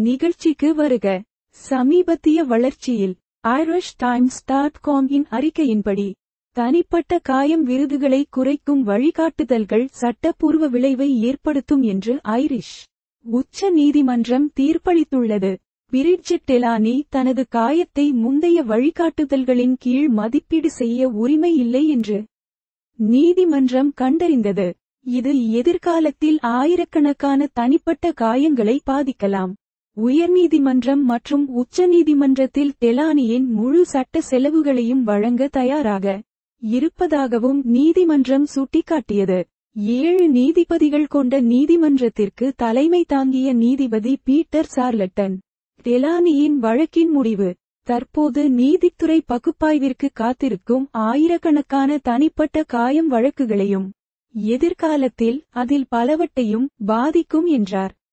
நிகழ்ச்சிக்கு வருக. சமீபத்திய வளர்ச்சியில் IrishTimes.com இன் அறிக்கையின்படி தனிப்பட்ட காயம் விருதுகளை குறைக்கும் வழிகாட்டுதல்கள் சட்டப்பூர்வ விளைவை ஏற்படுத்தும் என்று ஐரிஷ் உச்ச நீதிமன்றம் தீர்ப்பளித்துள்ளது. பிரிட்ஜெட் டெலானி தனது காயத்தை முந்தைய வழிகாட்டுதல்களின் கீழ் மதிப்பீடு செய்ய உரிமை இல்லை என்று நீதிமன்றம் கண்டறிந்தது. இது எதிர்காலத்தில் ஆயிரக்கணக்கான தனிப்பட்ட காயங்களை பாதிக்கலாம். உயர்நீதிமன்றம் மற்றும் உச்சநீதிமன்றத்தில் டெலானியின் முழு சட்ட செலவுகளையும் வழங்க தயாராக இருப்பதாகவும் நீதிமன்றம் சுட்டிக்காட்டியது. 7 நீதிபதிகள் கொண்ட நீதிமன்றத்திற்கு தலைமை தாங்கிய நீதிபதி பீட்டர் சார்லட்டன் டெலானியின் வழக்கின் முடிவு தற்போது நீதித்துறை பகுப்பாய்விற்கு காத்திருக்கும் ஆயிரக்கணக்கான தனிப்பட்ட காயம் வழக்குகளையும் எதிர்காலத்தில் அதில் பலவற்றையும் பாதிக்கும் என்றார்.